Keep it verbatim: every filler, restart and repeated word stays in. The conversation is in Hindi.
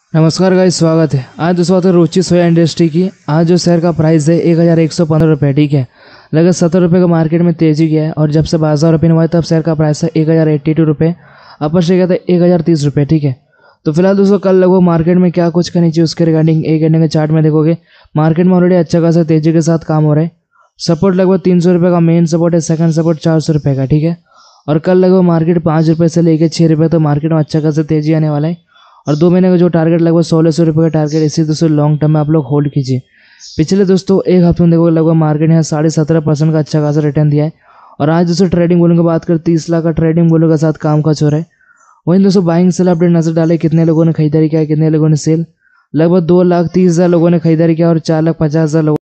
नमस्कार गाइस, स्वागत है। आज दोस्तों बात है रुचि सोया इंडस्ट्री की। आज जो शेयर का प्राइस है एक हज़ार एक सौ पंद्रह रुपये, ठीक है। लगभग सत्तर रुपये का मार्केट में तेजी गया है और जब से बाजार ओपन हुआ है तब शेयर का प्राइस है एक हज़ार एट्टी टू रुपये, अपर से गया था एक हज़ार तीस रुपये, ठीक है। तो फिलहाल दोस्तों कल लगभग मार्केट में क्या कुछ करनी चाहिए उसके रिगार्डिंग एक घंटे के चार्ट में देखोगे मार्केट में ऑलरेडी अच्छा खासा तेजी के साथ काम हो रहा है। सपोर्ट लगभग तीन सौ रुपये का मेन सपोर्ट है, सेकंड सपोर्ट चार सौ रुपये का, ठीक है। और कल लगभग मार्केट पाँच रुपये से लेकर छः रुपये तो मार्केट में अच्छा खासा तेजी आने वाला है। और दो महीने का जो टारगेट लगभग सोलह सौ रुपये का टारगेट, इसी दोस्तों लॉन्ग टर्म में आप लोग होल्ड कीजिए। पिछले दोस्तों एक हफ्ते में देखो लगभग मार्केट यहाँ साढ़े सत्रह परसेंट का अच्छा खासा रिटर्न दिया है। और आज दोस्तों ट्रेडिंग वॉल्यूम की बात करें तीस लाख का ट्रेडिंग वॉल्यूम के साथ काम काज हो रहा है। वहीं दोस्तों बाइंग सेल अपडेट नजर डाले, कितने लोगों ने खरीदारी किया, कितने लोगों ने सेल। लगभग दो लाख तीस हज़ार लोगों ने खरीदारी किया और चार लाख पचास हज़ार लोगों